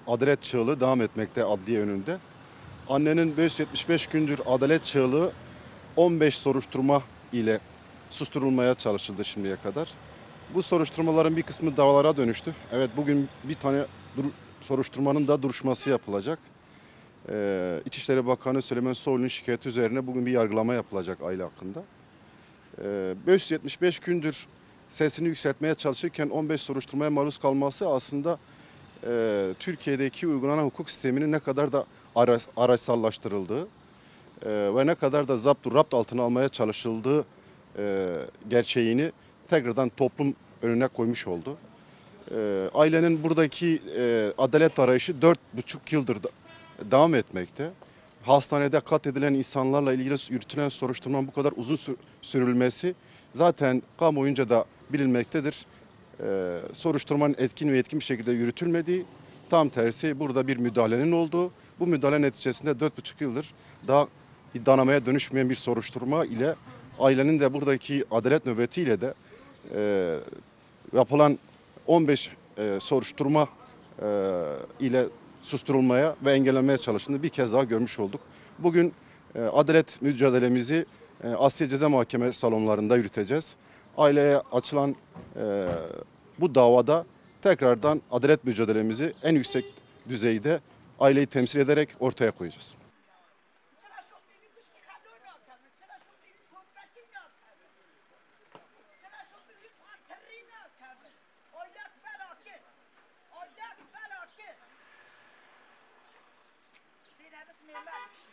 adalet çığlığı devam etmekte adliye önünde. Annenin 575 gündür adalet çığlığı 15 soruşturma ile susturulmaya çalışıldı şimdiye kadar. Bu soruşturmaların bir kısmı davalara dönüştü. Evet, bugün bir tane soruşturmanın da duruşması yapılacak. İçişleri Bakanı Süleyman Soylu'nun şikayeti üzerine bugün bir yargılama yapılacak aile hakkında. 575 gündür sesini yükseltmeye çalışırken 15 soruşturmaya maruz kalması aslında Türkiye'deki uygulanan hukuk sisteminin ne kadar da araçsallaştırıldığı ve ne kadar da rapt altına almaya çalışıldığı gerçeğini tekrardan toplum önüne koymuş oldu. Ailenin buradaki adalet arayışı 4,5 yıldır devam etmekte. Hastanede katledilen insanlarla ilgili yürütülen soruşturmanın bu kadar uzun sürülmesi zaten kamuoyunca da bilinmektedir. Soruşturmanın etkin ve yetkin bir şekilde yürütülmediği, tam tersi burada bir müdahalenin olduğu, bu müdahale neticesinde 4,5 yıldır daha iddianameye dönüşmeyen bir soruşturma ile ailenin de buradaki adalet nöbetiyle de yapılan 15 soruşturma ile susturulmaya ve engellenmeye çalıştığını bir kez daha görmüş olduk. Bugün adalet mücadelemizi Asliye Ceza Mahkeme salonlarında yürüteceğiz. Aileye açılan bu davada tekrardan adalet mücadelemizi en yüksek düzeyde aileyi temsil ederek ortaya koyacağız. Bine bismillah.